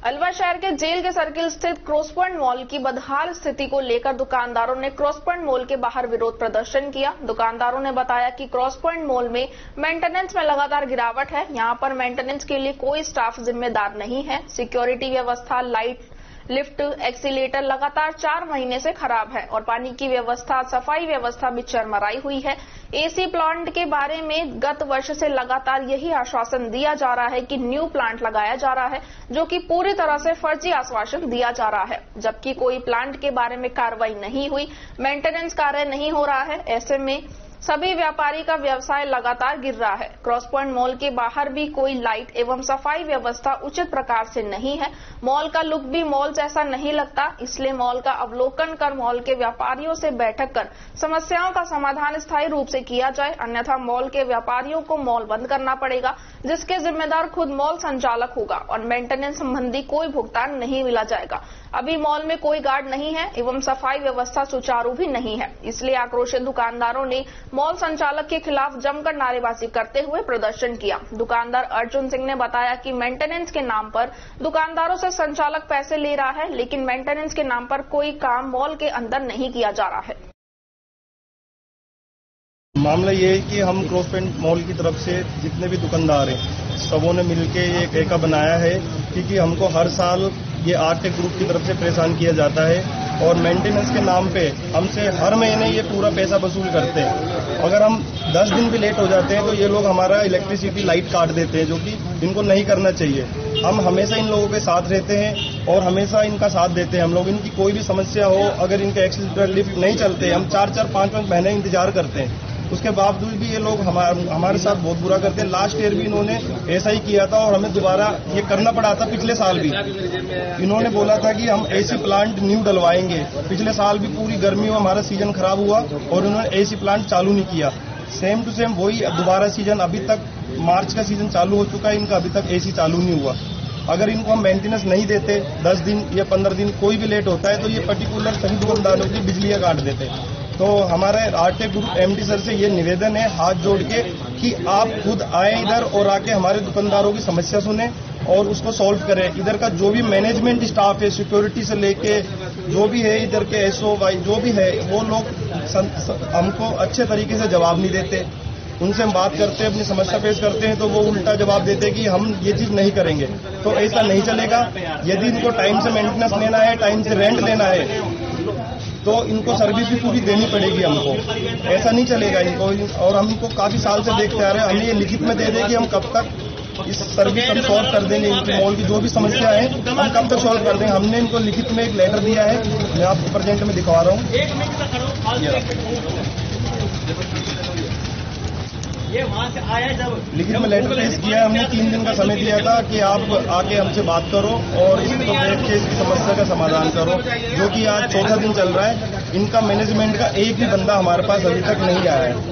अलवर शहर के जेल के सर्किल स्थित क्रॉस पॉइंट मॉल की बदहाल स्थिति को लेकर दुकानदारों ने क्रॉस पॉइंट मॉल के बाहर विरोध प्रदर्शन किया। दुकानदारों ने बताया कि क्रॉस पॉइंट मॉल में मेंटेनेंस में लगातार गिरावट है। यहां पर मेंटेनेंस के लिए कोई स्टाफ जिम्मेदार नहीं है। सिक्योरिटी व्यवस्था, लाइट, लिफ्ट, एक्सीलेटर लगातार 4 महीने से खराब है और पानी की व्यवस्था, सफाई व्यवस्था भी चरमराई हुई है। एसी प्लांट के बारे में गत वर्ष से लगातार यही आश्वासन दिया जा रहा है कि न्यू प्लांट लगाया जा रहा है, जो कि पूरी तरह से फर्जी आश्वासन दिया जा रहा है, जबकि कोई प्लांट के बारे में कार्रवाई नहीं हुई, मेंटेनेंस कार्य नहीं हो रहा है। ऐसे में सभी व्यापारी का व्यवसाय लगातार गिर रहा है। क्रॉस पॉइंट मॉल के बाहर भी कोई लाइट एवं सफाई व्यवस्था उचित प्रकार से नहीं है। मॉल का लुक भी मॉल जैसा नहीं लगता, इसलिए मॉल का अवलोकन कर मॉल के व्यापारियों से बैठक कर समस्याओं का समाधान स्थायी रूप से किया जाए, अन्यथा मॉल के व्यापारियों को मॉल बंद करना पड़ेगा, जिसके जिम्मेदार खुद मॉल संचालक होगा और मेंटेनेंस संबंधी कोई भुगतान नहीं मिला जाएगा। अभी मॉल में कोई गार्ड नहीं है एवं सफाई व्यवस्था सुचारू भी नहीं है, इसलिए आक्रोशित दुकानदारों ने मॉल संचालक के खिलाफ जमकर नारेबाजी करते हुए प्रदर्शन किया। दुकानदार अर्जुन सिंह ने बताया कि मेंटेनेंस के नाम पर दुकानदारों से संचालक पैसे ले रहा है, लेकिन मेंटेनेंस के नाम पर कोई काम मॉल के अंदर नहीं किया जा रहा है। मामला ये है कि हम क्रॉस पॉइंट मॉल की तरफ से जितने भी दुकानदार हैं, सबों ने मिलकर ये ठेका बनाया है, क्योंकि हमको हर साल ये आरटेक ग्रुप की तरफ से परेशान किया जाता है और मेंटेनेंस के नाम पे हमसे हर महीने ये पूरा पैसा वसूल करते हैं। अगर हम 10 दिन भी लेट हो जाते हैं तो ये लोग हमारा इलेक्ट्रिसिटी लाइट काट देते हैं, जो कि इनको नहीं करना चाहिए। हम हमेशा इन लोगों के साथ रहते हैं और हमेशा इनका साथ देते हैं। हम लोग इनकी कोई भी समस्या हो, अगर इनके एक्सीलेटर लिफ्ट नहीं चलते, हम 4-4, 5-5 महीने इंतजार करते हैं, उसके बावजूद भी ये लोग हमारे साथ बहुत बुरा करते हैं। लास्ट ईयर भी इन्होंने ऐसा ही किया था और हमें दोबारा ये करना पड़ा था। पिछले साल भी इन्होंने बोला था कि हम एसी प्लांट न्यू डलवाएंगे। पिछले साल भी पूरी गर्मी में हमारा सीजन खराब हुआ और उन्होंने एसी प्लांट चालू नहीं किया। सेम टू सेम वही दोबारा सीजन, अभी तक मार्च का सीजन चालू हो चुका है, इनका अभी तक एसी चालू नहीं हुआ। अगर इनको हम मेंटेनेंस नहीं देते, 10 दिन या 15 दिन कोई भी लेट होता है, तो ये पर्टिकुलर सभी दुकानदारों की बिजलियां काट देते। तो हमारे आरटेक ग्रुप एमडी सर से ये निवेदन है हाथ जोड़ के कि आप खुद आए इधर और आके हमारे दुकानदारों की समस्या सुने और उसको सॉल्व करें। इधर का जो भी मैनेजमेंट स्टाफ है, सिक्योरिटी से लेके जो भी है, इधर के एसओ जो भी है, वो लोग हमको अच्छे तरीके से जवाब नहीं देते। उनसे हम बात करते हैं, अपनी समस्या पेश करते हैं, तो वो उल्टा जवाब देते हैं कि हम ये चीज नहीं करेंगे। तो ऐसा नहीं चलेगा। यदि इनको टाइम से मेंटेनेंस लेना है, टाइम से रेंट लेना है, तो इनको सर्विस भी पूरी देनी पड़ेगी हमको। ऐसा नहीं चलेगा इनको। और हम इनको काफी साल से देखते आ रहे हैं। हमें ये लिखित में दे दें कि हम कब तक इस सर्विस हम सॉल्व कर देंगे, इनकी मॉल की जो भी समस्या है हम कब तक सॉल्व कर देंगे। हमने इनको लिखित में एक लेटर दिया है, मैं आपको प्रेजेंट में दिखा रहा हूँ। ये वहां से आया जब लिखित में लेटर पेश किया है। हमने 3 दिन का समय दिया था कि आप आके हमसे बात करो और इसको बैठ के इसकी समस्या का समाधान करो, जो कि आज 4था दिन चल रहा है। इनका मैनेजमेंट का एक भी बंदा हमारे पास अभी तक नहीं आया है।